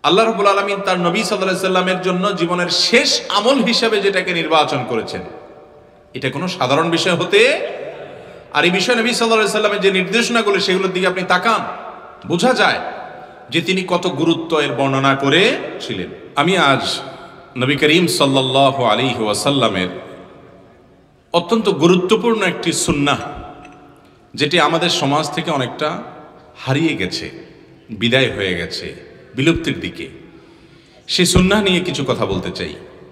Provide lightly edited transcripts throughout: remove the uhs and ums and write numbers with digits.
আল্লাহ রাব্বুল আলামিন তার নবী সাল্লাল্লাহু আলাইহি সাল্লামের জন্য জীবনের শেষ আমল হিসাবে যেটাকে নির্বাচন করেছেন, এটা কোনো সাধারণ বিষয় হতে, আর এই বিষয়ে নবী সাল্লাল্লাহু আলাইহি সাল্লামের যে নির্দেশনাগুলো সেগুলোর দিকে আপনি তাকান, বোঝা যায় যে তিনি কত গুরুত্ব এর বর্ণনা করেছিলেন। আমি আজ নবী করিম সাল্লাল্লাহু আলাইহি ওয়াসাল্লামের অত্যন্ত গুরুত্বপূর্ণ একটি সুন্নাহ, যেটি আমাদের সমাজ থেকে অনেকটা হারিয়ে গেছে, বিদায় হয়ে গেছে, বিলুপ্তির দিকে, সেই সুন্নাহ নিয়ে কিছু কথা বলতে চাই।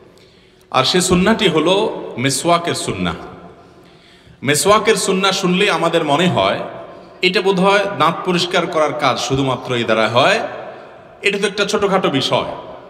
আর সে সুন্নাহটি হলো মেসওয়াকের সুন্নাহ। মেসওয়াকের সুন্নাহ শুনলে আমাদের মনে হয় এটা বোধহয় দাঁত পরিষ্কার করার কাজ শুধুমাত্র এই দ্বারা হয়, এটা তো একটা ছোটখাটো বিষয়।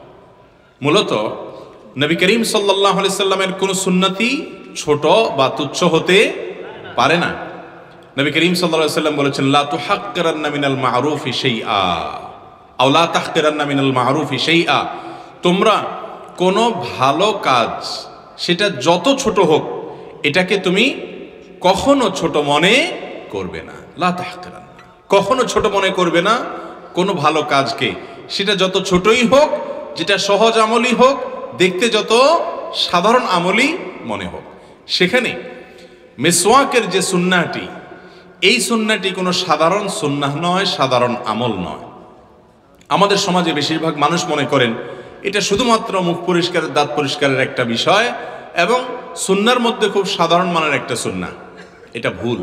মূলত নবী করিম সাল্লাল্লাহু আলাইহি সাল্লামের কোনো সুন্নতি ছোট বা তুচ্ছ হতে পারে না। নবী করিম সাল্লাল্লাহু আলাইহি সাল্লাম বলেছেন, লা তুহাক্কিরান্না মিনাল মা'রুফি শাইআ আও লা তাহকিরান্না মিনাল মা'রুফি শাইআ, তোমরা কোনো ভালো কাজ সেটা যত ছোট হোক এটাকে তুমি কখনো ছোট মনে করবে না। লা তাহকিরান্না, কখনো ছোট মনে করবে না কোনো ভালো কাজকে, সেটা যত ছোটই হোক, যেটা সহজ আমলই হোক, দেখতে যত সাধারণ আমলই মনে হোক। সেখানে মেসওয়াকের যে সুন্নাহটি, এই সুন্নাহটি কোনো সাধারণ সুন্নাহ নয়, সাধারণ আমল নয়। আমাদের সমাজে বেশিরভাগ মানুষ মনে করেন এটা শুধুমাত্র মুখ পরিষ্কারের, দাঁত পরিষ্কারের একটা বিষয় এবং সুন্নাহর মধ্যে খুব সাধারণ মানের একটা সুন্নাহ। এটা ভুল।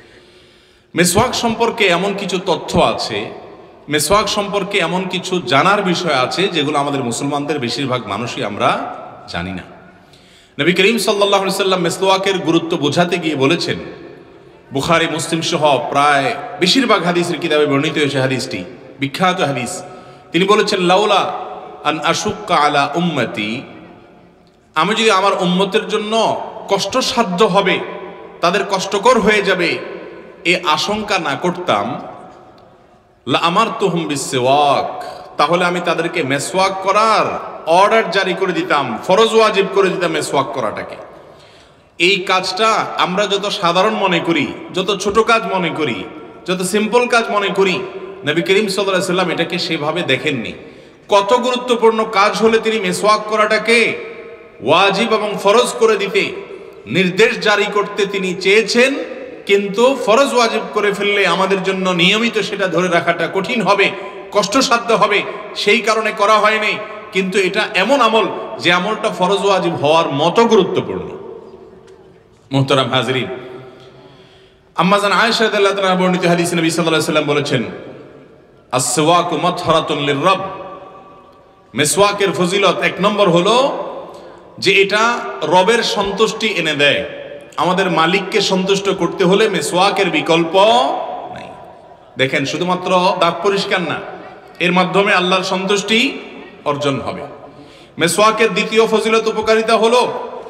মেসওয়াক সম্পর্কে এমন কিছু তথ্য আছে, মেসওয়াক সম্পর্কে এমন কিছু জানার বিষয় আছে যেগুলো আমাদের মুসলমানদের বেশিরভাগ মানুষই আমরা জানি না। নবী করিম সাল্লাল্লাহু আলাইহি সাল্লাম মেসওয়াকের গুরুত্ব বোঝাতে গিয়ে বলেছেন, বুখারী মুসলিম সহ প্রায় বেশিরভাগ হাদিসের কিতাবে বর্ণিত হয়েছে হাদিসটি, বিখ্যাত হাদিস। তিনি বলেছেন, লাউলা আন আশুক্কা আলা উম্মতি, আমি যদি আমার উম্মতের জন্য কষ্টসাধ্য হবে, তাদের কষ্টকর হয়ে যাবে এ আশঙ্কা না করতাম, লা আমারতুহুম বিসওয়াক, তাহলে আমি তাদেরকে মেসওয়াক করার অর্ডার জারি করে দিতাম, ফরজ ওয়াজিব করে দিতাম মেসওয়াক করাটাকে। এই কাজটা আমরা যত সাধারণ মনে করি, যত ছোট কাজ মনে করি, যত সিম্পল কাজ মনে করি, নবী করিম সাল্লাল্লাহু আলাইহি সাল্লাম এটাকে সেভাবে দেখেননি। কত গুরুত্বপূর্ণ কাজ হলে তিনি মেসওয়াক করাটাকে ওয়াজিব এবং ফরজ করে দিতে, নির্দেশ জারি করতে তিনি চেয়েছেন, কিন্তু ফরজ ওয়াজিব করে ফেললে আমাদের জন্য নিয়মিত সেটা ধরে রাখাটা কঠিন হবে, কষ্টসাধ্য হবে, সেই কারণে করা হয়নি। কিন্তু এটা এমন আমল যে আমলটা ফরজ ওয়াজিব হওয়ার মতো গুরুত্বপূর্ণ। মুহতারাম হাজরিন, আম্মা জান আয়েশা রাদিয়াল্লাহু তাআলা বর্ণিত হাদিসে নবী সাল্লাল্লাহু আলাইহি সাল্লাম বলেছেন, আস-সিওয়াকু মাতহারাতুন লির-রাব, মেসওয়াকের ফজিলত এক নম্বর হলো যে এটা রবের সন্তুষ্টি এনে দেয়। আমাদের মালিককে সন্তুষ্ট করতে হলে মেসওয়াকের বিকল্প নাই। দেখেন, শুধুমাত্র দাঁত পরিষ্কার না, এর মাধ্যমে আল্লাহর সন্তুষ্টি অর্জন হবে। মেসওয়াকের দ্বিতীয় ফজিলত, উপকারিতা হলো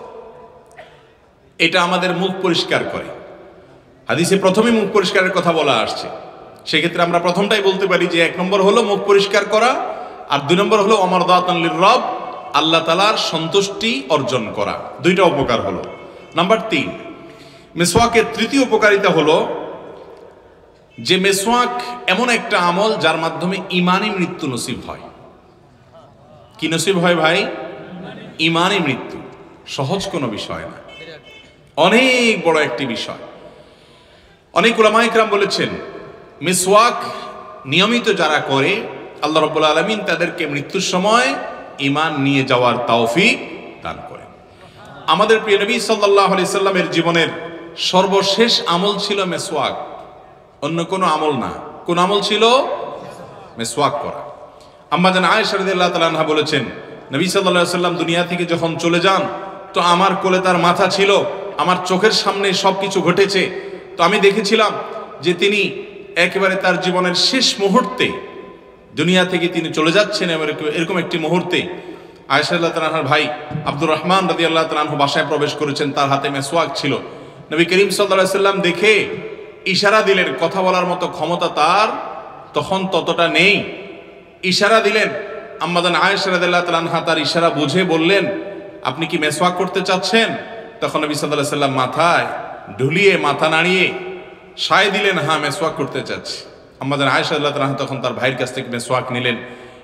এটা আমাদের মুখ পরিষ্কার করে। হাদিসে প্রথমে মুখ পরিষ্কারের কথা বলা আসছে, সেক্ষেত্রে আমরা প্রথমটাই বলতে পারি যে এক নম্বর হলো মুখ পরিষ্কার করা, আর দুই নম্বর হলো মারদাতান লির-রাব, আল্লাহ তাআলার সন্তুষ্টি অর্জন করা। দুইটা উপকার হলো। নাম্বার 3, মেসওয়াকের তৃতীয় উপকারিতা হলো যে মেসওয়াক এমন একটা আমল যার মাধ্যমে ঈমানি মৃত্যু নসিব হয়। কি নসিব হয় ভাই? ঈমানি মৃত্যু। সহজ কোনো বিষয় না, অনেক বড় একটি বিষয়। অনেক উলামায়ে কেরাম বলেছেন, মিসওয়াক নিয়মিত যারা করে আল্লাহ রাব্বুল আলামিন তাদেরকে মৃত্যুর সময় ঈমান নিয়ে যাওয়ার তৌফিক দান করেন। আমাদের প্রিয় নবী সাল্লাল্লাহু আলাইহি সাল্লামের জীবনের সর্বশেষ আমল ছিল মিসওয়াক, অন্য কোনো আমল না। কোন আমল ছিল? মিসওয়াক করা। আম্মা জান আয়েশা রাদিয়াল্লাহু তাআলা আনহা বলেছেন, নবী সাল্লাল্লাহু আলাইহি সাল্লাম দুনিয়া থেকে যখন চলে যান তো আমার কোলে তার মাথা ছিল, আমার চোখের সামনে সবকিছু ঘটেছে। তো আমি দেখেছিলাম যে তিনি একেবারে তার জীবনের শেষ মুহূর্তে দুনিয়া থেকে তিনি চলে যাচ্ছেন। এরকম একটি মুহূর্তে আয়েশা রাদিয়াল্লাহু তাআলা আনহার ভাই আব্দুর রহমান রাদিয়াল্লাহু তাআলা আনহু বাসায় প্রবেশ করেছেন, তার হাতে মিসওয়াক ছিল। নবী করিম সাল্লাল্লাহু আলাইহি সাল্লাম দেখে ইশারা দিলেন, কথা বলার মতো ক্ষমতা তার তখন ততটা নেই। ইশারা দিলেন, আম্মা জান আয়েশা রাদিয়াল্লাহু তাআলা আনহা তার ইশারা বুঝে বললেন, আপনি কি মিসওয়াক করতে চাচ্ছেন? তখন নবী সাল্লাল্লাহু আলাইহি সাল্লাম মাথায় ঢুলিয়ে, মাথা নাড়িয়ে সায় দিলেন, হ্যাঁ মিসওয়াক করতে চাচ্ছি। আম্মা জান আয়েশা রাদিয়াল্লাহু তাআলা তখন তার ভাইয়ের কাছ থেকে মিসওয়াক নিলেন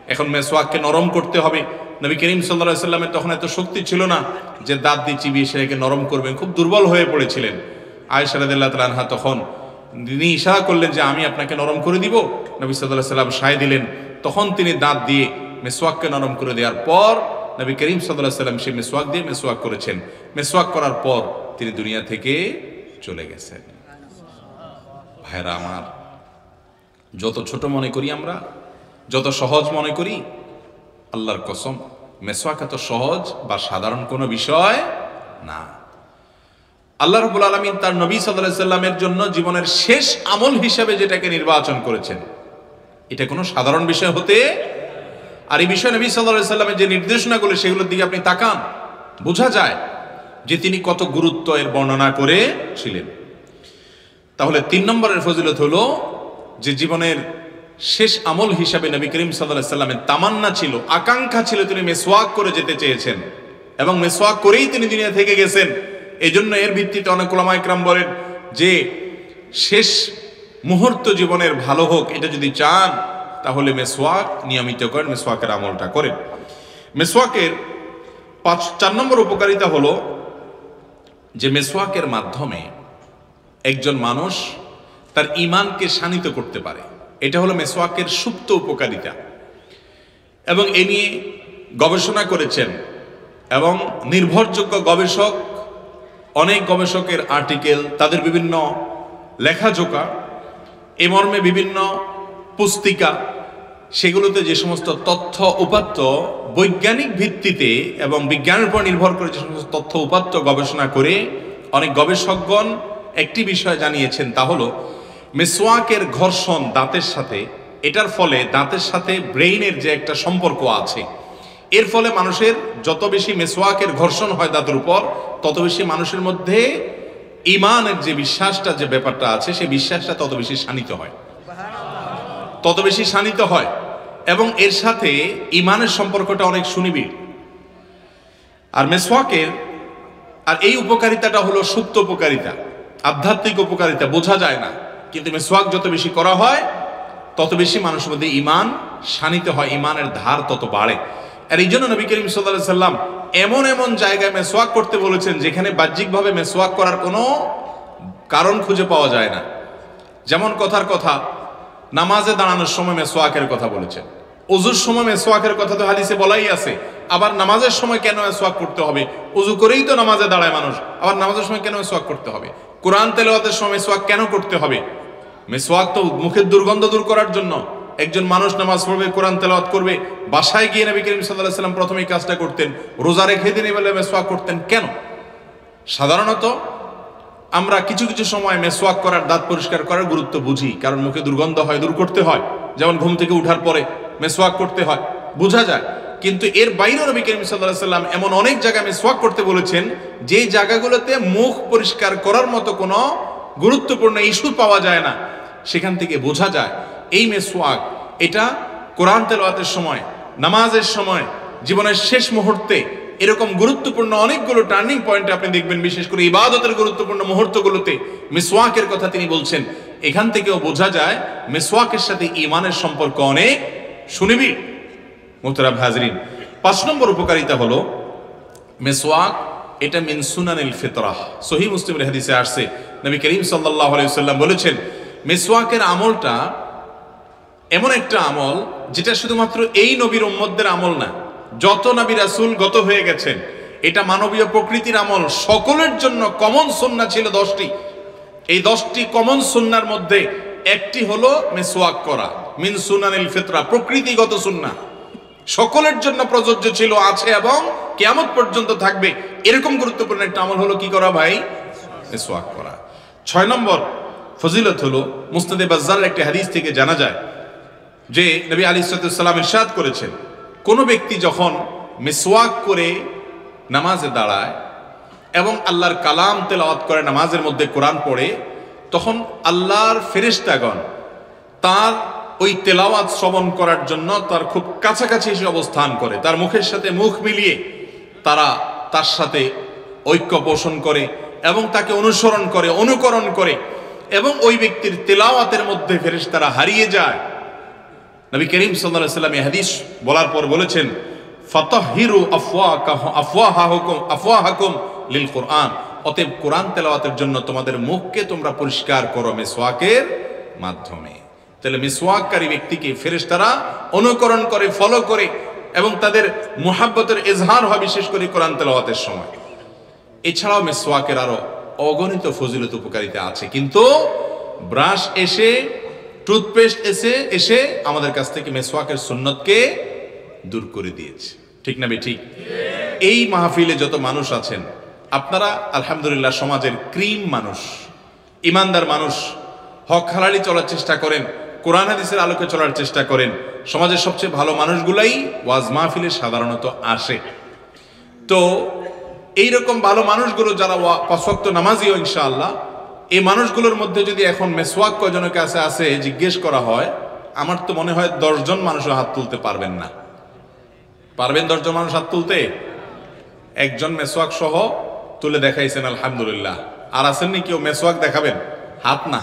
এখন মেসওয়াককে নরম করতে হবে। নবী করিম সাল্লাল্লাহু আলাইহি সাল্লামের তখন এত শক্তি ছিল না যে দাঁত দিয়ে চিবিয়ে সেটাকে নরম করবেন, খুব দুর্বল হয়ে পড়েছিলেন। আয়েশা রাদিয়াল্লাহু তাআলা আনহা তখন তিনি ইশারা করলেন যে আমি আপনাকে নরম করে দিব। নবী সাল্লাল্লাহু আলাইহি সাল্লাম সায় দিলেন। তখন তিনি দাঁত দিয়ে মেসওয়াককে নরম করে দেওয়ার পর নবী করিম সাল্লাল্লাহু আলাইহি সাল্লাম সেই মেসওয়াক দিয়ে মেসওয়াক করেছেন। মেসওয়াক করার পর তিনি দুনিয়া থেকে চলে গেছেন। ভাইরা আমার, যত ছোট মনে করি আমরা, যত সহজ মনে করি, আল্লাহর কসম মেসওয়াক এত সহজ বা সাধারণ কোনো বিষয় না। আল্লাহ রাব্বুল আলামিন তার নবী সাল্লাল্লাহু আলাইহি সাল্লামের জন্য জীবনের শেষ আমল হিসাবে যেটাকে নির্বাচন করেছেন, এটা কোনো সাধারণ বিষয় হতে, আর এই বিষয়ে নবী সাল্লাল্লাহু আলাইহি সাল্লামের যে নির্দেশনাগুলো সেগুলোর দিকে আপনি তাকান, বোঝা যায় যে তিনি কত গুরুত্ব এর বর্ণনা করেছিলেন। তাহলে 3 নম্বরের ফজিলত হলো যে জীবনের শেষ আমল হিসাবে নবী করিম সাল্লাল্লাহু আলাইহি সাল্লামের তামান্না ছিল, আকাঙ্ক্ষা ছিল, তিনি মেসওয়াক করে যেতে চেয়েছেন এবং মেসওয়াক করেই তিনি দুনিয়া থেকে গেছেন। এই জন্য এর ভিত্তিতে অনেক উলামা ইকরাম বলেন যে শেষ মুহূর্ত জীবনের ভালো হোক, এটা যদি চান তাহলে মেসওয়াক নিয়মিত করেন, মেসওয়াকের আমলটা করেন। মেসওয়াকের 4 নম্বর উপকারিতা হলো যে মেসওয়াকের মাধ্যমে একজন মানুষ তার ঈমানকে শানিত করতে পারে। এটা হলো মেসওয়াকের সুপ্ত উপকারিতা এবং এ নিয়ে গবেষণা করেছেন এবং নির্ভরযোগ্য গবেষক, অনেক গবেষকের আর্টিকেল, তাদের বিভিন্ন লেখাজোকা, এ মর্মে বিভিন্ন পুস্তিকা, সেগুলোতে যে সমস্ত তথ্য উপাত্ত বৈজ্ঞানিক ভিত্তিতে এবং বিজ্ঞানের উপর নির্ভর করে যে সমস্ত তথ্য উপাত্ত গবেষণা করে অনেক গবেষকগণ একটি বিষয় জানিয়েছেন, তা হলো মেসওয়াকের ঘর্ষণ দাঁতের সাথে, এটার ফলে দাঁতের সাথে ব্রেইনের যে একটা সম্পর্ক আছে, এর ফলে মানুষের যত বেশি মেসওয়াকের ঘর্ষণ হয় দাঁতের উপর, তত বেশি মানুষের মধ্যে ঈমানের যে বিশ্বাসটা, যে ব্যাপারটা আছে, সেই বিশ্বাসটা তত বেশি শানিত হয়, তত বেশি শানিত হয় এবং এর সাথে ঈমানের সম্পর্কটা অনেক সুনিবিড়। আর মেসওয়াকের এই উপকারিতাটা হলো সুপ্ত উপকারিতা, আধ্যাত্মিক উপকারিতা, বোঝা যায় না, কিন্তু মেসওয়াক যত বেশি করা হয় তত বেশি মানুষের মধ্যে ঈমান শানিত হয়, ঈমানের ধার তত বাড়ে। আর এই জন্য নবী করিম সাল্লাল্লাহু আলাইহি সাল্লাম এমন এমন জায়গায় মেসওয়াক করতে বলেছেন যেখানে বাহ্যিকভাবে মেসওয়াক করার কোনো কারণ খুঁজে পাওয়া যায় না। যেমন কথার কথা, নামাজে দাঁড়ানোর সময় মেসওয়াকের কথা বলেছেন, ওযুর সময় মেসওয়াকের কথা তো হাদিসে বলাই আছে। আবার নামাজের সময় কেন মেসওয়াক করতে হবে? ওযু করেই তো নামাজে দাঁড়ায় মানুষ, আবার নামাজের সময় কেন মেসওয়াক করতে হবে? কোরআন তেলাওয়াতের সময় মেসওয়াক কেন করতে হবে? মেসওয়াক তো মুখের দুর্গন্ধ দূর করার জন্য। একজন মানুষ নামাজ পড়বে, কোরআন তেলাওয়াত করবে, বাসায় গিয়ে নবী করিম সাল্লাল্লাহু আলাইহি সাল্লাম প্রথমেই কাজটা করতেন, রোজা রেখে দিনে বলে মেসওয়াক করতেন কেন? সাধারণত আমরা কিছু কিছু সময় মেসওয়াক করার, দাঁত পরিষ্কার করার গুরুত্ব বুঝি, কারণ মুখে দুর্গন্ধ হয়, দূর করতে হয়, যেমন ঘুম থেকে উঠার পরে মেসওয়াক করতে হয়, বোঝা যায়। কিন্তু এর বাইরে নবী করিম সাল্লাল্লাহু আলাইহি সাল্লাম এমন অনেক জায়গায় মেসওয়াক করতে বলেছেন যে জায়গাগুলোতে মুখ পরিষ্কার করার মতো কোনো গুরুত্বপূর্ণ ইস্যু পাওয়া যায় না। সেখান থেকে বোঝা যায় এই মেসওয়াক, এটা কোরআন তেলাওয়াতের সময়, নামাজের সময়, জীবনের শেষ মুহূর্তে, এরকম গুরুত্বপূর্ণ অনেকগুলো টার্নিং পয়েন্টে আপনি দেখবেন, বিশেষ করে ইবাদতের গুরুত্বপূর্ণ মুহূর্তগুলোতে মেসওয়াকের কথা তিনি বলছেন। এখান থেকেও বোঝা যায় মেসওয়াকের সাথে ঈমানের সম্পর্ক অনেক সুনিবিড়। মুহতারাম হাজরিন, 5 নম্বর উপকারিতা হলো মেসওয়াক, এটা মিন সুনানিল ফিতরাহ। সহিহ মুসলিমের হাদিসে আসছে, নবী করিম সাল্লাল্লাহু আলাইহি ওয়াসাল্লাম বলেছেন মেসওয়াকের আমলটা এমন একটা আমল যেটা শুধুমাত্র এই নবীর উম্মতদের আমল না, যত নবী রাসূল গত হয়ে গেছেন, এটা মানবীয় প্রকৃতির আমল, সকলের জন্য কমন সুন্নাহ ছিল 10টি। এই 10টি কমন সুন্নাহর মধ্যে একটি হলো মেসওয়াক করা, মিন সুনানিল ফিতরা, প্রকৃতিগত সুন্নাহ, সকলের জন্য প্রযোজ্য ছিল, আছে এবং কিয়ামত পর্যন্ত থাকবে। এরকম গুরুত্বপূর্ণ একটা আমল হলো কি করা ভাই? মেসওয়াক করা। 6 নম্বর ফজিলত হলো মুসনাদে বাজ্জারের একটি হাদিস থেকে জানা যায় যে নবী আলাইহিস সালাম ইরশাদ করেছেন, কোন ব্যক্তি যখন মেসওয়াক করে নামাজে দাঁড়ায় এবং আল্লাহর কালাম তেলাওয়াত করে, নামাজের মধ্যে কোরআন পড়ে, তখন আল্লাহর ফেরেশতাগণ তার ওই তেলাওয়াত শ্রবণ করার জন্য তার খুব কাছাকাছি এসে অবস্থান করে, তার মুখের সাথে মুখ মিলিয়ে তারা তার সাথে ঐক্য পোষণ করে এবং তাকে অনুসরণ করে, অনুকরণ করে, এবং ওই ব্যক্তির তেলাওয়াতের মধ্যে ফেরেশতারা হারিয়ে যায়। নবী করিম সাল্লাল্লাহু আলাইহি ওয়াসাল্লাম এই হাদিস বলার পর বলেছেন, ফাতাহহিরু আফওয়াহাকুম লিল কুরআন, অতএব কোরআন তেলাওয়াতের জন্য তোমাদের মুখকে তোমরা পরিষ্কার করো মিসওয়াকের মাধ্যমে। তাহলে মিসওয়াককারী ব্যক্তিকে ফেরেশতারা অনুকরণ করে, ফলো করে, এবং তাদের মুহাব্বতের ইজহার হয় বিশেষ করে কোরআন তেলাওয়াতের সময়। এছাড়াও মিসওয়াকের আরো অগণিত ফজিলত উপকারিতা আছে, কিন্তু ব্রাশ এসে, টুথপেস্ট এসে আমাদের কাছ থেকে মিসওয়াকের সুন্নতকে দূর করে দিয়েছে। ঠিক না ঠিক? এই মাহফিলে যত মানুষ আছেন আপনারা আলহামদুলিল্লাহ সমাজের ক্রিম মানুষ, ইমানদার মানুষ, হক হালালি চলার চেষ্টা করেন, কোরআন হাদিসের আলোকে চলার চেষ্টা করেন। সমাজের সবচেয়ে ভালো মানুষগুলাই ওয়াজ মাহফিলে সাধারণত আসে। তো এইরকম ভালো মানুষগুলো যারা পাঁচ ওয়াক্ত নামাজিও ইনশাআল্লাহ, এই মানুষগুলোর মধ্যে যদি এখন মেসওয়াক কয়জনের কাছে আছে জিজ্ঞেস করা হয়, আমার তো মনে হয় 10 জন মানুষও হাত তুলতে পারবেন না। পারবেন 10 জন মানুষ হাত তুলতে? একজন মেসওয়াক সহ তুলে দেখাইছেন আলহামদুলিল্লাহ। আর আছেন নি কেউ মেসওয়াক দেখাবেন? হাত না,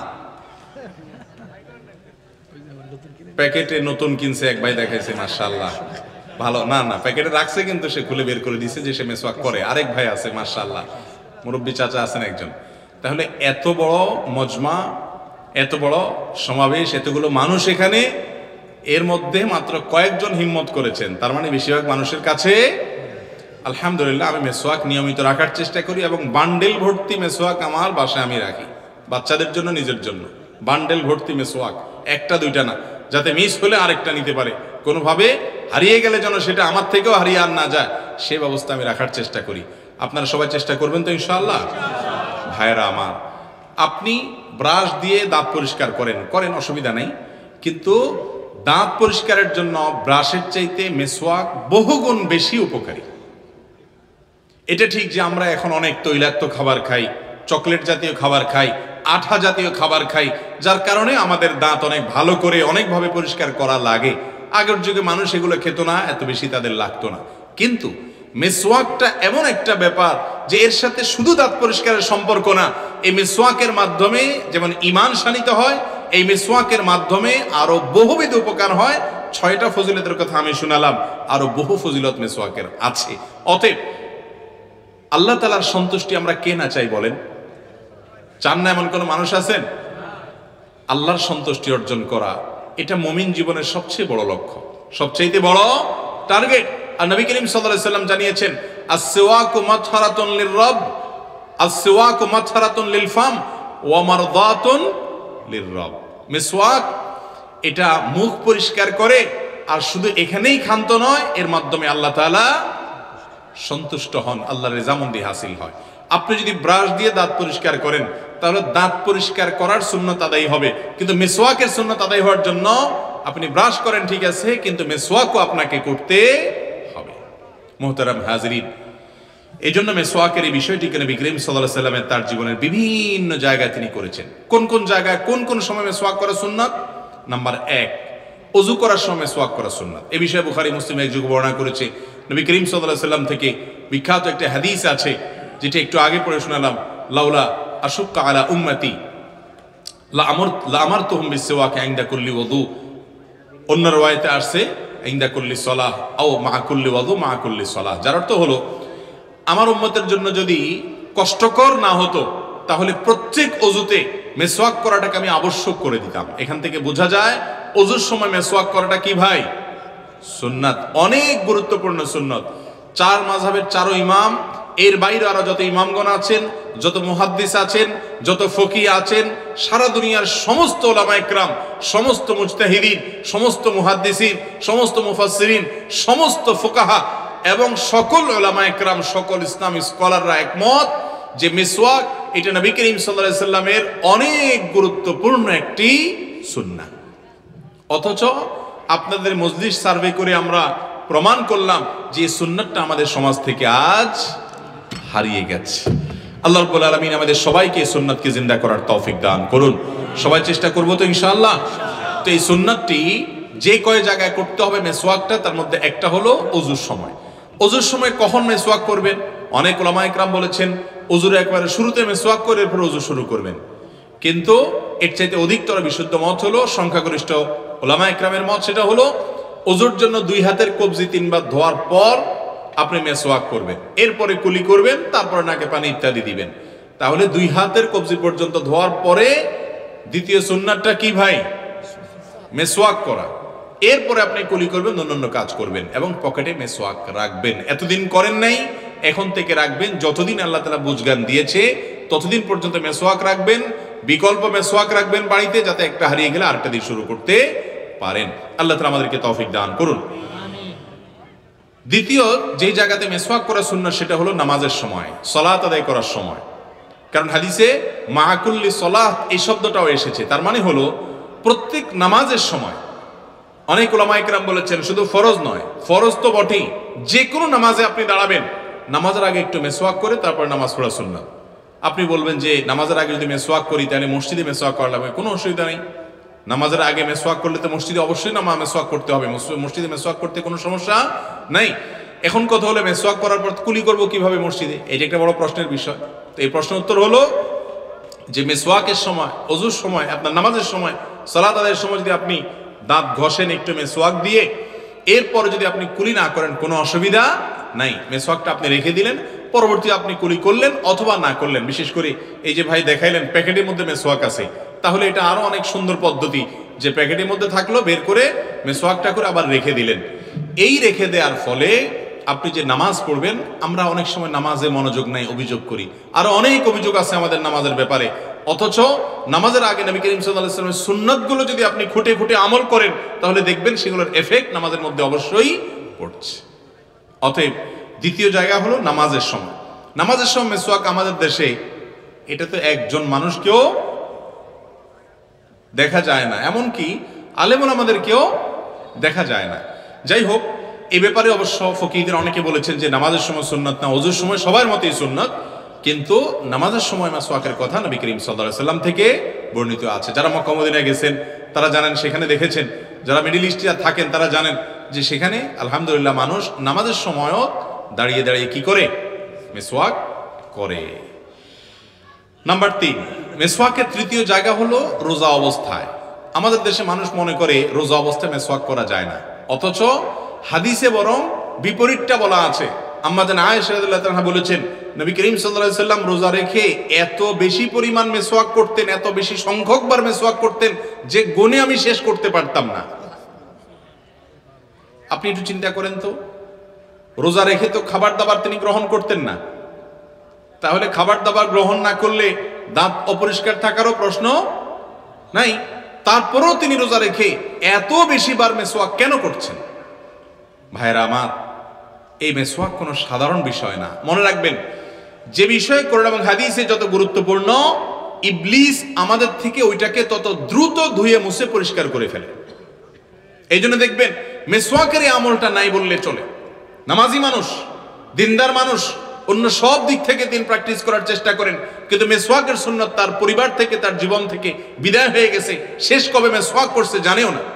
প্যাকেটে নতুন কিনছে এক ভাই দেখাইছে, মাশাআল্লাহ ভালো। না না, প্যাকেটে রাখছে কিন্তু সে খুলে বের করে দিছে যে সে মেসওয়াক করে। আরেক ভাই আছে মাশাআল্লাহ, মুরব্বী চাচা আছেন একজন। তাহলে এত বড় মজমা, এত বড় সমাবেশ, এতগুলো মানুষ এখানে, এর মধ্যে মাত্র কয়েকজন হিম্মত করেছেন, তার মানে বেশিরভাগ মানুষের কাছে আলহামদুলিল্লাহ। আমি মেসওয়াক নিয়মিত রাখার চেষ্টা করি এবং বান্ডেল ভর্তি মেসওয়াক আমার বাসায় আমি রাখি, বাচ্চাদের জন্য, নিজের জন্য। বান্ডেল ভর্তি মেসওয়াক, একটা দুইটা না, যাতে মিস হলে আরেকটা নিতে পারে, কোনোভাবে হারিয়ে গেলে যেন সেটা আমার থেকেও হারিয়ে আর না যায়, সে ব্যবস্থা আমি রাখার চেষ্টা করি। আপনারা সবাই চেষ্টা করবেন তো ইনশাআল্লাহ? ভাইরা আমার, আপনি ব্রাশ দিয়ে দাঁত পরিষ্কার করেন অসুবিধা নেই, কিন্তু দাঁত পরিষ্কারের জন্য ব্রাশের চাইতে মেসওয়াক বহুগুণ বেশি উপকারী। এটা ঠিক যে আমরা এখন অনেক তৈলাক্ত খাবার খাই, চকলেট জাতীয় খাবার খাই, আঠা জাতীয় খাবার খাই, যার কারণে আমাদের দাঁত অনেক ভালো করে অনেকভাবে পরিষ্কার করা লাগে। আগের যুগে মানুষ এগুলো খেত না, এত বেশি তাদের লাগতো না। কিন্তু মিসওয়াকটা এমন একটা ব্যাপার যে এর সাথে শুধু দাঁত পরিষ্কারের সম্পর্ক না, এই মিসওয়াকের মাধ্যমে যেমন ঈমান শানিত হয়, এই মিসওয়াকের মাধ্যমে আরো বহুবিধ উপকার হয়। 6টা ফজিলতের কথা আমি শুনালাম, আরো বহু ফজিলত মিসওয়াকের আছে। অতএব আল্লাহ তাআলার সন্তুষ্টি আমরা কে না চাই বলেন? চান না এমন কোন মানুষ আছেন? আল্লাহর সন্তুষ্টি অর্জন করা, এটা মুমিন জীবনের সবচেয়ে বড় লক্ষ্য, সবচেয়ে বড় টার্গেট। আর নবী করিম সাল্লাল্লাহু আলাইহি ওয়াসাল্লাম জানিয়েছেন, আস-সিওয়াকু মাতহারাতুন লির-রাব, আস-সিওয়াকু মাতহারাতুন লিল-ফাম ওয়া মারদাতুন লির-রাব। মিসওয়াক এটা মুখ পরিষ্কার করে, আর শুধু এখানেই ক্ষান্ত নয়, এর মাধ্যমে আল্লাহ তাআলা সন্তুষ্ট হন, আল্লাহর রেজামন্দি হাসিল হয়। আপনি যদি ব্রাশ দিয়ে দাঁত পরিষ্কার করেন, তাহলে দাঁত পরিষ্কার করার সুন্নত আদায় হবে, কিন্তু মিসওয়াকের সুন্নত আদায় হওয়ার জন্য আপনি ব্রাশ করেন ঠিক আছে, কিন্তু মিসওয়াকও আপনাকে করতে হবে। মুহতারাম হাজিরিন, এই জন্য মিসওয়াকের এই বিষয়টিকে নবী করিম সাল্লাল্লাহু আলাইহি ওয়াসাল্লাম তার জীবনের বিভিন্ন জায়গায় তিনি করেছেন। কোন কোন জায়গায় কোন কোন সময় মিসওয়াক করা সুন্নাত? নাম্বার 1, ওযু করার সময় মিসওয়াক করা সুন্নাত। এই বিষয়ে বুখারী মুসলিম এক যুগ বর্ণনা করেছে। নবী করিম সাল্লাল্লাহু আলাইহি ওয়াসাল্লাম থেকে বিখ্যাত একটা হাদিস আছে, যেটা একটু আগে পড়ে শোনালাম, লাউলা আশুক্কা আলা উম্মতি লা আমারতুহুম বিসওয়াক ইনদা কুল্লি ওযু। অন্য riwayate আসছে ইনদা কুল্লি সালাহ আও মা কুল্লি ওযু মা কুল্লি সালাহ, যার অর্থ হলো আমার উম্মতের জন্য যদি কষ্টকর না হতো তাহলে প্রত্যেক ওযুতে মিসওয়াক করাটাকে আমি আবশ্যক করে দিতাম। এখান থেকে বোঝা যায় ওযুর সময় মিসওয়াক করাটা কি ভাই? সুন্নাত, অনেক গুরুত্বপূর্ণ সুন্নাত। 4 মাযহাবের 4 ইমাম, এর বাইরে আরো যত ইমামগণ আছেন, যত মুহাদ্দিস আছেন, যত ফকিহ আছেন, সারা দুনিয়ার সমস্ত উলামা ইকরাম, সমস্ত মুজতাহিদিন, সমস্ত মুহাদ্দিসিন, সমস্ত মুফাসসিরিন, সমস্ত ফুকাহা এবং সকল উলামা ইকরাম, সকল ইসলামী স্কলাররা একমত যে মিসওয়াক এটা নবী করিম সাল্লাল্লাহু আলাইহি সাল্লামের অনেক গুরুত্বপূর্ণ একটি সুন্নাহ। অথচ আপনাদের মজলিস সার্ভে করে আমরা প্রমাণ করলাম যে এই সুন্নাতটা আমাদের সমাজ থেকে আজ হারিয়ে গেছে। আল্লাহ রাব্বুল আলামিন আমাদের সবাইকে এই সুন্নাতকে জিন্দা করার তৌফিক দান করুন। সবাই চেষ্টা করব তো ইনশাআল্লাহ। তো এই সুন্নাতটি যে কয় জায়গায় করতে হবে মিসওয়াকটা, তার মধ্যে একটা হলো ওযুর সময়। ওযুর সময় কখন মিসওয়াক করবেন? অনেক উলামা ইকরাম বলেছেন ওযুর একবারে শুরুতে মিসওয়াক করে এরপর ওযু শুরু করবেন, কিন্তু এর চাইতে অধিকতর বিশুদ্ধ মত হলো সংখ্যাগরিষ্ঠ উলামা ইকরামের মত সেটা হলো ওযুর জন্য দুই হাতের কবজি তিনবার ধোয়ার পর আপনি মেসওয়াক করবেন, এরপরে কুলি করবেন, তারপরে নাকে পানি ইত্যাদি দিবেন। তাহলে দুই হাতের কবজি পর্যন্ত ধোয়ার পরে দ্বিতীয় সুন্নাতটা কি ভাই? মেসওয়াক করা। এরপরে আপনি কুলি করবেন, অন্যান্য কাজ করবেন এবং পকেটে মেসওয়াক রাখবেন। এতদিন করেন নাই, এখন থেকে রাখবেন। যতদিন আল্লাহ তাআলা বুঝগান দিয়েছে ততদিন পর্যন্ত মেসওয়াক রাখবেন। বিকল্প মেসওয়াক রাখবেন বাড়িতে, যাতে একটা হারিয়ে গেলে আরেকটা দিয়ে শুরু করতে পারেন। আল্লাহ তাআলা আমাদেরকে তৌফিক দান করুন। দ্বিতীয় যে জায়গাতে মেসওয়াক করা সুন্নাত সেটা হলো নামাজের সময়, সালাত আদায় করার সময়। কারণ হাদিসে মাআকুল্লি সালাত এই শব্দটাও এসেছে। তার মানে হলো প্রত্যেক নামাজের সময়। অনেক উলামা ইকরাম বলেছেন শুধু ফরজ নয়, ফরজ তো বটেই, যে কোনো নামাজে আপনি দাঁড়াবেন, নামাজের আগে একটু মেসওয়াক করে তারপর নামাজ পড়া সুন্নাত। আপনি বলবেন যে নামাজের আগে যদি মেসওয়াক করি তাহলে মসজিদে মেসওয়াক করা লাগবে, কোনো অসুবিধা নেই। নামাজের আগে মেসওয়াক করলে তো মসজিদে অবশ্যই মেসওয়াক করতে হবে, মসজিদে মেসওয়াক করতে কোনো সমস্যা নাই। এখন কথা হলো মেসওয়াক করার পর কুলি করব কিভাবে মসজিদে, এটা একটা বড় প্রশ্নের বিষয়। তো এই প্রশ্নের উত্তর হলো যে মেসওয়াকের সময়, ওযুর সময়, আপনার নামাজের সময়, সালাত আদায়ের সময় যদি আপনি দাঁত ঘষেন একটু মেসওয়াক দিয়ে, এরপরে যদি আপনি কুলি না করেন কোনো অসুবিধা নাই। মেসওয়াকটা আপনি রেখে দিলেন, পরবর্তী আপনি কুলি করলেন অথবা না করলেন। বিশেষ করে এই যে ভাই দেখাইলেন প্যাকেটের মধ্যে মেসওয়াক আছে, তাহলে এটা আরো অনেক সুন্দর পদ্ধতি যে প্যাকেটের মধ্যে থাকলো, বের করে মেসওয়াকটা করে আবার রেখে দিলেন। এই রেখে দেওয়ার ফলে আপনি যে নামাজ পড়বেন, আমরা অনেক সময় নামাজে মনোযোগ নাই, অভিযোগ করি, আরো অনেক অভিযোগ আছে আমাদের নামাজের ব্যাপারে। অথচ নামাজের আগে নবী করিম সাল্লাল্লাহু আলাইহি ওয়াসাল্লামের সুন্নাতগুলো যদি আপনি খুঁটে খুঁটে আমল করেন, তাহলে দেখবেন সেগুলোর এফেক্ট নামাজের মধ্যে অবশ্যই পড়ছে। অতএব দ্বিতীয় জায়গা হলো নামাজের সময়। নামাজের সময় মেসওয়াক আমাদের দেশে এটা তো একজন মানুষকেও দেখা যায় না, এমনকি আলেমুল আমাদেরকেও দেখা যায় না। যাই হোক, এই ব্যাপারে অবশ্য ফকিহদের অনেকে বলেছেন যে নামাজের সময় সুন্নাত না, ওযুর সময় সবার মতেই সুন্নাত, কিন্তু নামাজের সময় মেসওয়াকের কথা নবী করিম সাল্লাল্লাহু আলাইহি ওয়াসাল্লাম থেকে বর্ণিত আছে। যারা মক্কা মদিনায় গেছেন তারা জানেন, সেখানে দেখেছেন। যারা মিডল ইস্টে থাকেন তারা জানেন যে সেখানে আলহামদুলিল্লাহ মানুষ নামাজের সময়ও দাঁড়িয়ে দাঁড়িয়ে কি করে? মেসওয়াক করে। নাম্বার 3, মেসওয়াকের তৃতীয় জায়গা হলো রোজা অবস্থায়। আমাদের দেশে মানুষ মনে করে রোজা অবস্থায় মেসওয়াক করা যায় না, অথচ হাদিসে বরং বিপরীতটা বলা আছে। আম্মাজান আয়েশা রাদিয়াল্লাহু তাআলা বলেছেন নবী করিম সাল্লাল্লাহু আলাইহি সাল্লাম রোজা রেখে এত বেশি পরিমাণ মেসওয়াক করতেন, এত বেশি সংখ্যকবার মেসওয়াক করতেন যে গুণে আমি শেষ করতে পারতাম না। আপনি একটু চিন্তা করেন তো, রোজা রেখে তো খাবার দাবার তিনি গ্রহণ করতেন না, তাহলে খাবার দাবার গ্রহণ না করলে দাঁত অপরিষ্কার থাকারও প্রশ্ন নাই। তারপরেও তিনি রোজা রেখে এত বেশি বার মেসওয়াক কেন করছেন? ভাইরা আমার, এই মেসওয়াক কোনো সাধারণ বিষয় না। মনে রাখবেন, যে বিষয় কোরআন এবং হাদিসে যত গুরুত্বপূর্ণ, ইবলিস আমাদের থেকে ওইটাকে তত দ্রুত ধুয়ে মুছে পরিষ্কার করে ফেলে। এই জন্য দেখবেন মেসওয়াকের এই আমলটা নাই বললে চলে। নামাজি মানুষ, দিনদার মানুষ, অন্য সব দিক থেকে তিনি প্র্যাকটিস করার চেষ্টা করেন, কিন্তু মেসওয়াকের সুন্নাত তার পরিবার থেকে, তার জীবন থেকে বিদায় হয়ে গেছে। শেষ কবে মেসওয়াক করছে জানেও না।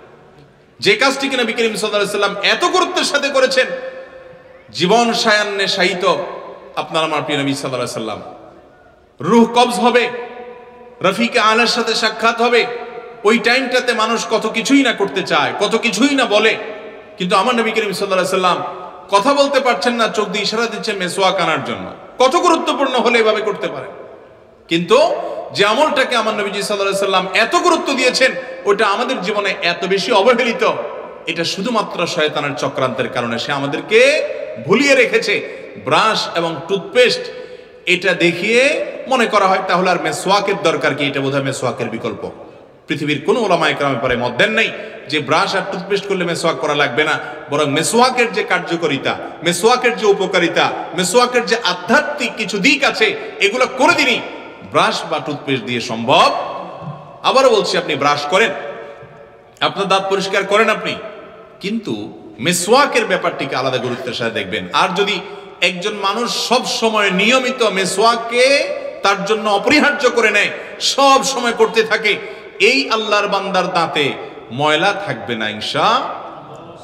যে কাজটিকে নবী করিম সাল্লাল্লাহু আলাইহি সাল্লাম এত গুরুত্বের সাথে করেছেন, জীবন সায়ান্নে শায়িত আপনার আমার প্রিয় নবী সাল্লাল্লাহু আলাইহি সাল্লাম, রূহ কবজ হবে, রফিকে আলার সাথে সাক্ষাৎ হবে, ওই টাইমটাতে মানুষ কত কিছুই না করতে চায়, কত কিছুই না বলে, কিন্তু আমার নবী করিম সাল্লাল্লাহু আলাইহি সাল্লাম কথা বলতে পারছেন না, চোখ দিয়ে ইশারা দিচ্ছেন মেসওয়াক আনার জন্য। কত গুরুত্বপূর্ণ হলে এভাবে করতে পারে। কিন্তু যে আমলটাকে আমার নবীজি সাল্লাল্লাহু আলাইহি সাল্লাম এত গুরুত্ব দিয়েছেন, ওটা আমাদের জীবনে এত বেশি অবহেলিত, এটা শুধুমাত্র শয়তানের চক্রান্তের কারণে সে আমাদেরকে ভুলিয়ে রেখেছে। ব্রাশ এবং টুথপেস্ট এটা দেখিয়ে মনে করা হয় তাহলে আর মেসওয়াকের দরকার কি, এটা বোধহয় মেসওয়াকের বিকল্প। পৃথিবীর কোনো ওলামা ইকরামের পরে মত দেন নাই যে ব্রাশ আর টুথপেস্ট করলে মেসওয়াক করা লাগবে না, বরং মেসওয়াকের যে কার্যকারিতা, মেসওয়াকের যে উপকারিতা, মেসওয়াকের যে আধ্যাত্মিক কিছু দিক আছে, এগুলো করে দিনই ব্রাশ বা টুথপেস্ট দিয়ে সম্ভব। আবারও বলছি, আপনি ব্রাশ করেন, আপনার দাঁত পরিষ্কার করেন আপনি, কিন্তু মেসওয়াকের ব্যাপারটিকে আলাদা গুরুত্বের সাথে দেখবেন। আর যদি একজন মানুষ সব সময় নিয়মিত মেসওয়াককে তার জন্য অপরিহার্য করে নেয়, সব সময় করতে থাকে, এই আল্লাহর বান্দার দাঁতে ময়লা থাকবে না ইনশাআল্লাহ।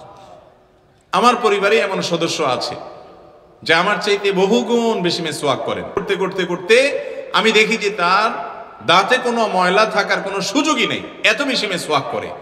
আমার পরিবারে এমন সদস্য আছে যে আমার চাইতে বহুগুণ বেশি মেসওয়াক করেন। করতে করতে করতে আমি দেখি যে তার দাঁতে কোনো ময়লা থাকার কোনো সুযোগই নেই, এত বেশি মেসওয়াক করে।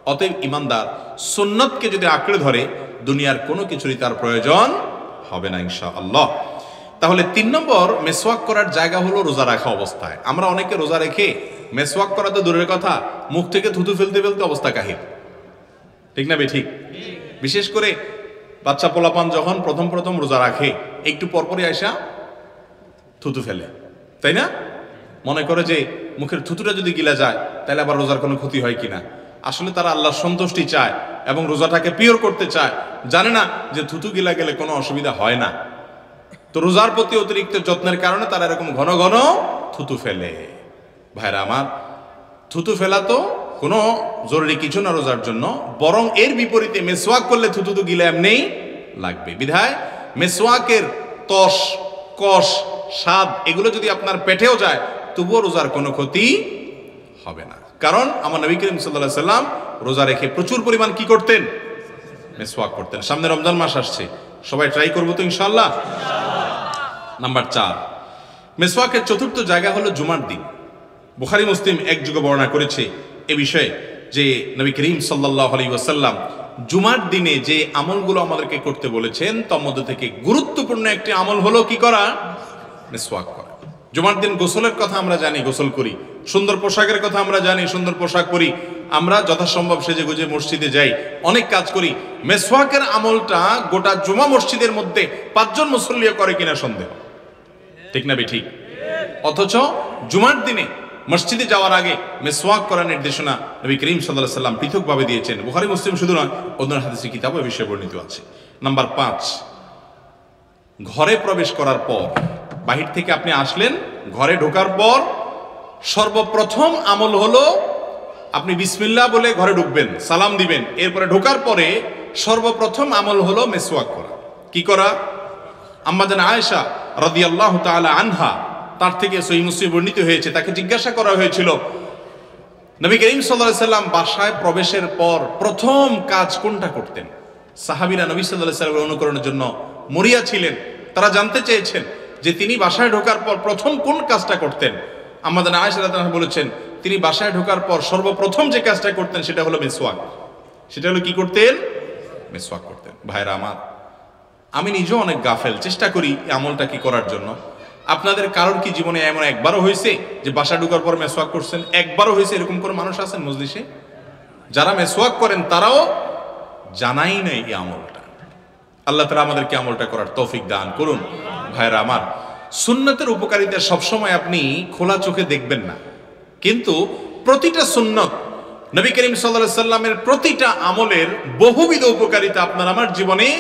অতএব ইমানদার সুন্নতকে যদি আঁকড়ে ধরে দুনিয়ার কোনো কিছুরই তার প্রয়োজন হবে না ইনশাআল্লাহ। তাহলে 3 নম্বর মেসওয়াক করার জায়গা হলো রোজা রাখা অবস্থায়। আমরা অনেকে রোজা রেখে মেসওয়াক করা তো দূরের কথা, মুখ থেকে থুতু ফেলতে ফেলতে অবস্থা কাহিল, ঠিক না ঠিক? বিশেষ করে বাচ্চা পোলাপান যখন প্রথম প্রথম রোজা রাখে একটু পরপরই আয়সা থুতু ফেলে, তাই না? মনে করে যে মুখের থুতুটা যদি গিলা যায় তাহলে আবার রোজার কোনো ক্ষতি হয় কিনা। আসলে তারা আল্লাহর সন্তুষ্টি চায় এবং রোজাটাকে পিওর করতে চায়, জানে না যে থুতু গিলা গেলে কোনো অসুবিধা হয় না। তো রোজার প্রতি অতিরিক্ত যত্নের কারণে তারা এরকম ঘন ঘন থুতু ফেলে। ভাইরা আমার, থুতু ফেলা তো কোনো জরুরি কিছু না রোজার জন্য, বরং এর বিপরীতে মেসওয়াক করলে থুতু তো গিলা এমনিই লাগবে। বিধায় মেসওয়াকের তস, কষ, স্বাদ এগুলো যদি আপনার পেটেও যায় তবুও রোজার কোনো ক্ষতি হবে না। কারণ আমার নবী করিম সাল্লাল্লাহু আলাইহি সাল্লাম রোজা রেখে প্রচুর পরিমাণ কি করতেন? মেসওয়াক করতেন। সামনে রমজান মাস আসছে, সবাই ট্রাই করবো তো ইনশাআল্লাহ। নাম্বার 4, মেসওয়াকের চতুর্থ জায়গা হলো জুমার দিন। বুখারী মুসলিম একযোগে বর্ণনা করেছে এ বিষয়ে যে নবী করিম সাল্লাল্লাহু আলাইহি ওয়াসাল্লাম জুমার দিনে যে আমলগুলো আমাদেরকে করতে বলেছেন তার মধ্যে থেকে গুরুত্বপূর্ণ একটি আমল হলো কি করা? মেসওয়াক করা। জুমার দিন গোসলের কথা আমরা জানি, গোসল করি। সুন্দর পোশাকের কথা আমরা জানি, সুন্দর পোশাক পরি। আমরা যথাসম্ভব সেজে গুজে মসজিদে যাই, অনেক কাজ করি। মেসওয়াকের আমলটা গোটা জুমা মসজিদের মধ্যে 5 জন মুসল্লিও করে কিনা সন্দেহ, ঠিক না ঠিক? অথচ জুমার দিনে মসজিদে যাওয়ার আগে মেসওয়াক করার নির্দেশনা নবী করিম সাল্লাল্লাহু আলাইহি সাল্লাম পৃথকভাবে দিয়েছেন। বুখারী মুসলিম শুধু নয়, অন্য হাদিসের কিতাবে এ বিষয়ে বর্ণিত আছে। নাম্বার 5, ঘরে প্রবেশ করার পর, বাহির থেকে আপনি আসলেন, ঘরে ঢোকার পর সর্বপ্রথম আমল হলো আপনি বিসমিল্লাহ বলে ঘরে ঢুকবেন, সালাম দিবেন। এরপরে ঢোকার পরে সর্বপ্রথম আমল হলো মেসওয়াক করা। কি করা? আম্মা জান আয়েশা রাদিয়াল্লাহু তাআলা আনহা, তার থেকে সহিহ মুসলিমে বর্ণিত হয়েছে, তাকে জিজ্ঞাসা করা হয়েছিল নবী করিম সাল্লাল্লাহু আলাইহি সাল্লাম বাসায় প্রবেশের পর প্রথম কাজ কোনটা করতেন। সাহাবীরা নবী সাল্লাল্লাহু আলাইহি সাল্লামের অনুকরণের জন্য মরিয়া ছিলেন। তারা জানতে চেয়েছেন যে তিনি বাসায় ঢোকার পর প্রথম কোন কাজটা করতেন। আম্মা জান আয়েশা রাদিয়াল্লাহু আনহা বলেছেন তিনি বাসায় ঢোকার পর সর্বপ্রথম যে কাজটা করতেন সেটা হলো মেসওয়াক। সেটা হলো কি করতেন? মেসওয়াক করতেন। ভাইরা আমার, আমি নিজেও অনেক গাফেল, চেষ্টা করি এই আমলটা কি করার জন্য। আপনাদের কারোর কি জীবনে এমন একবারও হয়েছে যে বাসা ঢোকার পর মেসওয়াক করছেন? একবারও হয়েছে এরকম করে মানুষ আছেন মজলিসে? যারা মেসওয়াক করেন তারাও জানাই নাই এই আমলটা। আল্লাহ তাআলা আমাদেরকে আমলটা করার তৌফিক দান করুন। ভাইরা আমার, সুন্নতের উপকারিতা সবসময় আপনি খোলা চোখে দেখবেন না, কিন্তু প্রতিটা সুন্নত, নবী করিম সাল্লাল্লাহু আলাইহি সাল্লামের প্রতিটা আমলের বহুবিধ উপকারিতা আপনার আমার জীবনে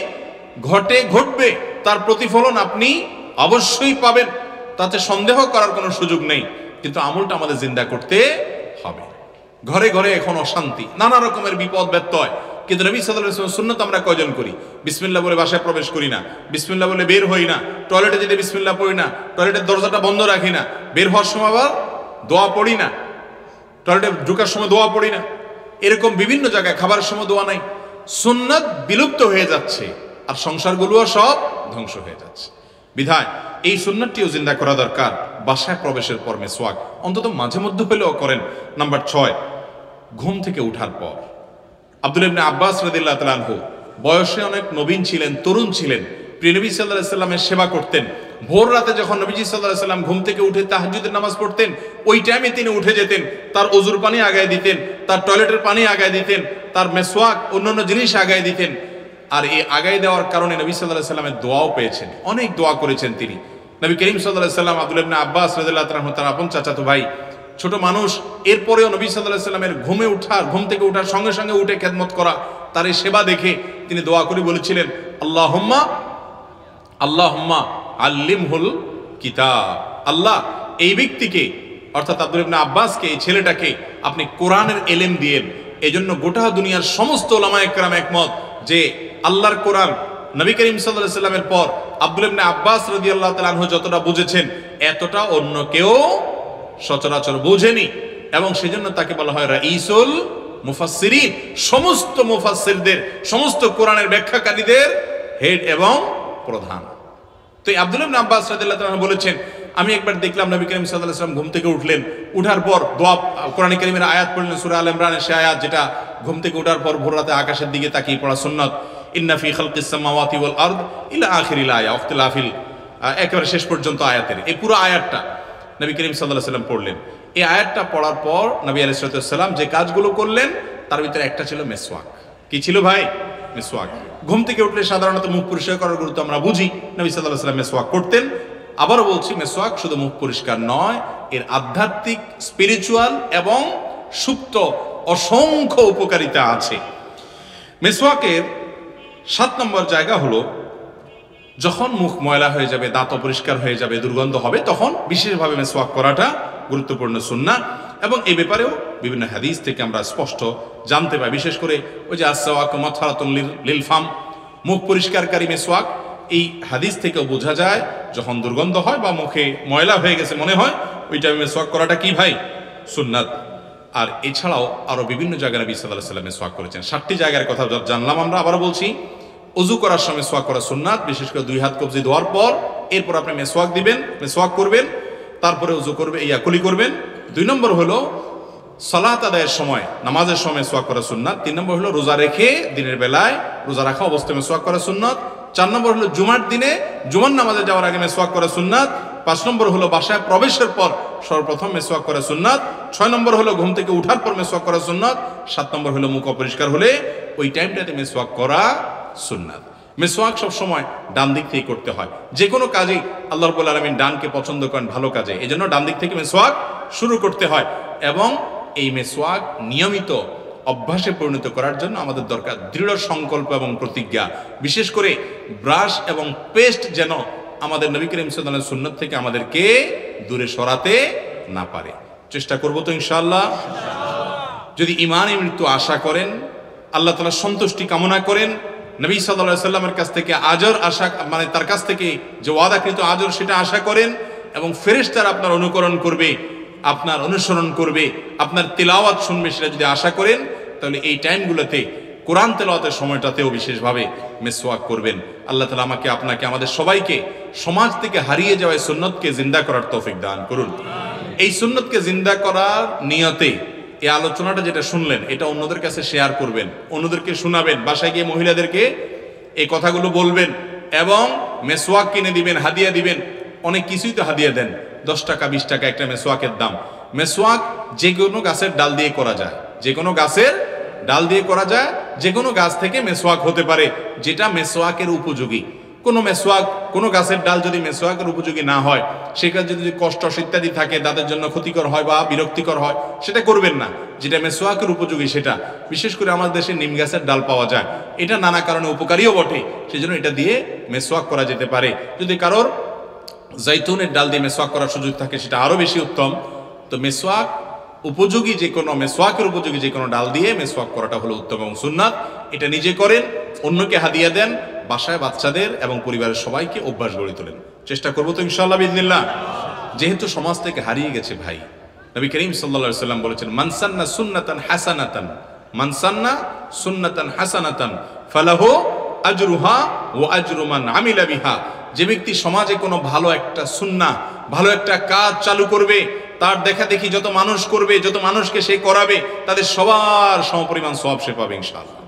ঘটবে, তার প্রতিফলন আপনি অবশ্যই পাবেন, তাতে সন্দেহ করার কোনো সুযোগ নেই। কিন্তু আমলটা আমাদের জিন্দা করতে হবে। ঘরে ঘরে এখন অশান্তি, নানা রকমের বিপদ ব্যত্যয়, কিন্তু নবী সাল্লাল্লাহু আলাইহি ওয়াসাল্লাম সুন্নাত আমরা কয়জন করি? বিসমিল্লাহ বলে বাসায় প্রবেশ করি না, বিসমিল্লাহ বলে বের হই না, টয়লেটে যেতে বিসমিল্লাহ পড়ি না, টয়লেটের দরজাটা বন্ধ রাখি না, বের হওয়ার সময় আবার দোয়া পড়ি না, টয়লেটে ঢোকার সময় দোয়া পড়ি না, এরকম বিভিন্ন জায়গায় খাবারের সময় দোয়া নাই। সুন্নাত বিলুপ্ত হয়ে যাচ্ছে আর সংসারগুলোও সব ধ্বংস হয়ে যাচ্ছে। বিধায় এই সুন্নাতটিও জিন্দা করা দরকার। বাসায় প্রবেশের পর মেসওয়াক অন্তত মাঝে মধ্যে হলেও করেন। নাম্বার 6, ঘুম থেকে উঠার পর। আব্দুল্লাহ ইবনে আব্বাস রাদিয়াল্লাহু তাআলা আনহু বয়সে অনেক নবীন ছিলেন, তরুণ ছিলেন, প্রিয় নবী সাল্লাল্লাহু আলাইহি সাল্লামের সেবা করতেন। ভোর রাতে যখন নবীজি সাল্লাল্লাহু আলাইহি সাল্লাম ঘুম থেকে উঠে তাহাজ্জুদের নামাজ পড়তেন, ওই টাইমে তিনি উঠে যেতেন, তার ওযুর পানি আগায় দিতেন, তার টয়লেটের পানি আগায় দিতেন, তার মেসওয়াক অন্যান্য জিনিস আগায় দিতেন। আর এই আগায় দেওয়ার কারণে নবী সাল্লাল্লাহু আলাইহি সাল্লামের দোয়াও পেয়েছেন, অনেক দোয়া করেছেন তিনি। নবী করিম সাল্লাল্লাহু আলাইহি সাল্লাম আব্দুল্লাহ ইবনে আব্বাস রাদিয়াল্লাহু তাআলা আনহু তার আপন চাচাতো ভাই, ছোট মানুষ, এরপরেও নবী সাল্লাল্লাহু আলাইহি সাল্লামের ঘুম থেকে ওঠার সঙ্গে সঙ্গে উঠে খেদমত করা, তার এই সেবা দেখে তিনি দোয়া করে বলেছিলেন, আল্লাহুম্মা আল্লিমহুল কিতাব। আল্লাহ এই ব্যক্তিকে, অর্থাৎ আব্দুল্লাহ ইবনে আব্বাসকে, এই ছেলেটাকে আপনি কোরআনের ইলম দিয়েন। এজন্য গোটা দুনিয়ার সমস্ত উলামায়ে কেরাম একমত যে আল্লাহর কোরআন নবী করিম সাল্লাল্লাহু আলাইহি সাল্লামের পর আব্দুল্লাহ ইবনে আব্বাস রাদিয়াল্লাহু তাআলা আনহু যতটা বুঝেছেন এতটা অন্য কেউ সচরাচর বুঝেনি, এবং সেজন্য তাকে বলা হয় রাইসুল মুফাসসিরিন, সমস্ত মুফাসসিরদের, সমস্ত কোরআনের ব্যাখ্যাকারীদের হেড এবং প্রধান। তো আব্দুল্লাহ ইবনে আব্বাস রাদিয়াল্লাহু তাআলা বলেছেন আমি একবার দেখলাম নবী করিম সাল্লাল্লাহু আলাইহি ওয়াসাল্লাম ঘুম থেকে উঠলেন, উঠার পর দোয়া কোরআন কারীমের আয়াত পড়লেন, সূরা আল ইমরানের সেই আয়াত যেটা ঘুম থেকে ওঠার পর ভোর রাতে আকাশের দিকে তাকিয়ে পড়া সুন্নাত, ইন্না ফি খালকিস সামাওয়াতি ওয়াল আরদ ইলা আখিরিল আয়া ইখতিলাফিল, একেবারে শেষ পর্যন্ত আয়াতের এই পুরো আয়াতটা নবী করিম সাল্লাল্লাহু আলাইহি ওয়াসাল্লাম পড়লেন। এই আয়াতটা পড়ার পর নবী আলাইহিস সালাম যে কাজগুলো করলেন তার ভিতরে একটা ছিল মেসওয়াক। কি ছিল ভাই? মেসওয়াক। ঘুম থেকে উঠলে সাধারণত মুখ পরিষ্কার করার গুরুত্ব আমরা বুঝি, নবী সাল্লাল্লাহু আলাইহি ওয়াসাল্লাম মেসওয়াক করতেন। আবারও বলছি, মেসওয়াক শুধু মুখ পরিষ্কার নয়, এর আধ্যাত্মিক, স্পিরিচুয়াল এবং সুপ্ত অসংখ্য উপকারিতা আছে। মেসওয়াকের 7 নম্বর জায়গা হলো, যখন মুখ ময়লা হয়ে যাবে, দাঁত অপরিষ্কার হয়ে যাবে, দুর্গন্ধ হবে, তখন বিশেষভাবে মেসওয়াক করাটা গুরুত্বপূর্ণ সুন্নাহ। এবং এই ব্যাপারেও বিভিন্ন হাদিস থেকে আমরা স্পষ্ট জানতে পাই, বিশেষ করে ওই যে আসওয়াক মাতহারাতুন লিল ফাম, মুখ পরিষ্কারকারী মেসওয়াক, এই হাদিস থেকেও বোঝা যায় যখন দুর্গন্ধ হয় বা মুখে ময়লা হয়ে গেছে মনে হয়, ওই টাইমে মেসওয়াক করাটা কি ভাই? সুন্নাত। আর এছাড়াও আরো বিভিন্ন জায়গায় নবী সাল্লাল্লাহু আলাইহি ওয়াসাল্লাম মেসওয়াক করেছেন। 7টি জায়গার কথা জানলাম আমরা। আবারও বলছি, ওযু করার সময় মেসওয়াক করা সুন্নাত, বিশেষ করে 2 হাত কবজি ধোয়ার পর, এরপর আপনি মেসওয়াক দিবেন, মেসওয়াক করবেন, তারপরে ওযু করবে, কুলি করবেন। 2 নম্বর হলো সালাত আদায়ের সময়, নামাজের সময় মেসওয়াক করা সুন্নাত। 3 নম্বর হলো রোজা রেখে দিনের বেলায়, রোজা রাখা অবস্থায় মেসওয়াক করা সুন্নাত। 4 নম্বর হলো জুমার দিনে, জুমার নামাজে যাওয়ার আগে মেসওয়াক করা সুন্নাত। 5 নম্বর হলো বাসায় প্রবেশের পর সর্বপ্রথম মেসওয়াক করা সুন্নাত। 6 নম্বর হলো ঘুম থেকে উঠার পর মেসওয়াক করা সুন্নাত। 7 নম্বর হলো মুখ অপরিষ্কার হলে ওই টাইমটাতে মেসওয়াক করা সুন্নাত। মেসওয়াক সবসময় ডান দিক থেকে করতে হয়। যে কোনো কাজেই আল্লাহ রাব্বুল আলামিন ডানকে পছন্দ করেন ভালো কাজে, এজন্য ডান দিক থেকে মেসওয়াক শুরু করতে হয়। এবং এই মেসওয়াক নিয়মিত অভ্যাসে পরিণত করার জন্য আমাদের দরকার দৃঢ় সংকল্প এবং প্রতিজ্ঞা। বিশেষ করে ব্রাশ এবং পেস্ট যেন আমাদের নবী করিম সাল্লাল্লাহু আলাইহি ওয়াসাল্লামের সুন্নাত থেকে আমাদেরকে দূরে সরাতে না পারে। চেষ্টা করব তো ইনশাআল্লাহ। যদি ঈমানে মৃত্যু আশা করেন, আল্লাহ তাআলা সন্তুষ্টি কামনা করেন, নবী সাল্লাল্লাহু আলাইহি ওয়াসাল্লামের কাছ থেকে আজর আশা, মানে তার কাছ থেকে যে ওয়াদাকৃত আজর সেটা আশা করেন, এবং ফেরেশতারা আপনার অনুকরণ করবে, আপনার অনুসরণ করবে, আপনার তিলাওয়াত শুনবে, সেটা যদি আশা করেন, তাহলে এই টাইমগুলোতে কোরআন তেলাওয়াতের সময়টাতেও বিশেষভাবে মেসওয়াক করবেন। আল্লাহ তাআলা আমাকে, আপনাকে, আমাদের সবাইকে সমাজ থেকে হারিয়ে যাওয়া এই সুন্নতকে জিন্দা করার তৌফিক দান করুন। এই সুন্নতকে জিন্দা করার নিয়তে এই আলোচনাটা যেটা শুনলেন, এটা অন্যদের কাছে শেয়ার করবেন, অন্যদেরকে শোনাবেন, বাসায় গিয়ে মহিলাদেরকে এই কথাগুলো বলবেন, এবং মেসওয়াক কিনে দিবেন, হাদিয়া দিবেন। অনেক কিছুই তো হাদিয়া দেন, 10 টাকা 20 টাকা একটা মেসওয়াকের দাম। মেসওয়াক যে কোনো গাছের ডাল দিয়ে করা যায়, যে কোনো গাছের ডাল দিয়ে করা যায়, যে কোনো গাছ থেকে মেসওয়াক হতে পারে যেটা মেসওয়াকের উপযোগী। কোনো মেসওয়াক, কোনো গাছের ডাল যদি মেসওয়াকের উপযোগী না হয়, সেখানে যদি কষ্ট ইত্যাদি থাকে, তাদের জন্য ক্ষতিকর হয় বা বিরক্তিকর হয়, সেটা করবেন না। যেটা মেসওয়াকের উপযোগী সেটা, বিশেষ করে আমাদের দেশে নিম গাছের ডাল পাওয়া যায়, এটা নানা কারণে উপকারীও বটে, সেজন্য এটা দিয়ে মেসওয়াক করা যেতে পারে। যদি কারোর জৈতুনের ডাল দিয়ে মেসওয়াক করার সুযোগ থাকে, সেটা আরো বেশি উত্তম। তো মেসওয়াক উপযোগী যে কোনো, মেসওয়াকের উপযোগী যে কোনো ডাল দিয়ে মেসওয়াক করাটা হলো উত্তম এবং সুন্নাত। এটা নিজে করেন, অন্যকে হাদিয়া দেন, বাসায় বাচ্চাদের এবং পরিবারের সবাইকে অভ্যাস গড়ে তোলেন। চেষ্টা করবো তো ইনশাআল্লাহ বিইজনিল্লাহ। যেহেতু সমাজ থেকে হারিয়ে গেছে ভাই, নবী করিম সাল্লাল্লাহু আলাইহি ওয়াসাল্লাম বলেছেন, মান সান্না সুন্নাতান হাসানাতান, মান সান্না সুন্নাতান হাসানাতান ফালাহু আজরুহা ওয়া আজরু মান আমিলা বিহা। যে ব্যক্তি সমাজে কোনো ভালো একটা সুন্নাহ, ভালো একটা কাজ চালু করবে, তার দেখা দেখি যত মানুষ করবে, যত মানুষকে সে করাবে, তাদের সবার সমপরিমাণ সওয়াব সে পাবে ইনশাআল্লাহ।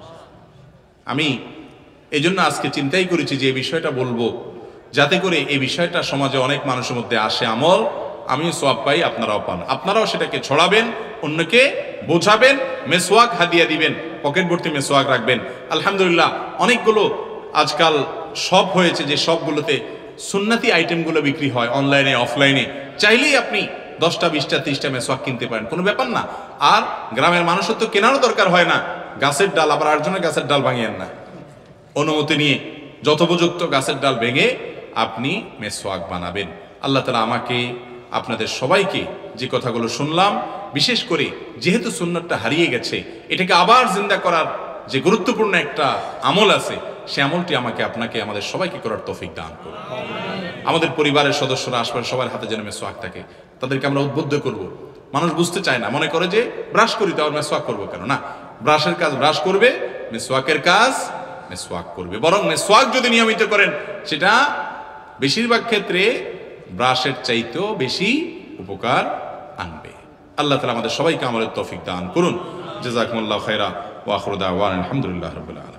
আমি এই জন্য আজকে চিন্তাই করেছি যে এই বিষয়টা বলবো, যাতে করে এই বিষয়টা সমাজে অনেক মানুষের মধ্যে আসে আমল, আমিও সওয়াব পাই, আপনারাও পান। আপনারাও সেটাকে ছড়াবেন, অন্যকে বোঝাবেন, মেসওয়াক হাদিয়া দিবেন, পকেট ভর্তি মেসওয়াক রাখবেন। আলহামদুলিল্লাহ অনেকগুলো আজকাল শপ হয়েছে, যে শপগুলোতে সুন্নতি আইটেমগুলো বিক্রি হয় অনলাইনে অফলাইনে। চাইলেই আপনি 10টা 20টা 30টা মেসওয়াক কিনতে পারেন, কোনো ব্যাপার না। আর গ্রামের মানুষের তো কেনারও দরকার হয় না। গাছের ডাল, আবার আরেকজনের গাছের ডাল ভাঙিয়েন না, অনুমতি নিয়ে যথোপযুক্ত গাছের ডাল ভেঙে আপনি মেসওয়াক বানাবেন। আল্লাহ তাআলা আমাকে, আপনাদের সবাইকে যে কথাগুলো শুনলাম, বিশেষ করে যেহেতু সুন্নাতটা হারিয়ে গেছে, এটাকে আবার জিন্দা করার যে গুরুত্বপূর্ণ একটা আমল আছে, সে আমলটি আমাকে, আপনাকে, আমাদের সবাইকে করার তৌফিক দান করুন। আমাদের পরিবারের সদস্যরা, আশপাশের সবার হাতে যেন মেসওয়াক থাকে, তাদেরকে আমরা উদ্বুদ্ধ করব। মানুষ বুঝতে চায় না, মনে করে যে ব্রাশ করি তো আর মেসওয়াক করবো কেন? না, ব্রাশের কাজ ব্রাশ করবে, মেসওয়াকের কাজ মেসওয়াক করবে। বরং মেসওয়াক যদি নিয়মিত করেন, সেটা বেশিরভাগ ক্ষেত্রে ব্রাশের চাইতেও বেশি উপকার আনবে। আল্লাহ তাআলা আমাদের সবাইকে আমলের তৌফিক দান করুন। জাযাকুমুল্লাহু খাইরা ওয়া আখিরু দাওয়ানা আলহামদুলিল্লাহি রাব্বিল আলামিন।